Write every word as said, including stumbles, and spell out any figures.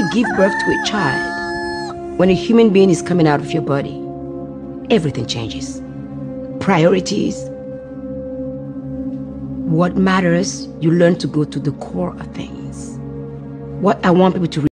you give birth to a child, when a human being is coming out of your body, everything changes. Priorities, what matters, you learn to go to the core of things. What I want people to